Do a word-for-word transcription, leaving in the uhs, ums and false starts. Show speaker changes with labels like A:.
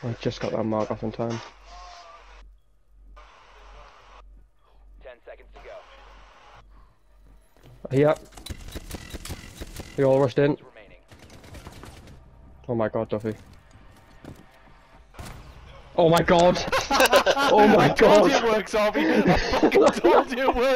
A: I just got that mark off in time.
B: Ten seconds to go.
A: Here. They all rushed in.
B: Remaining.
A: Oh my god, Duffy. Oh my god! Oh my god!
C: I told you it works, Harvey! I fucking told you it works!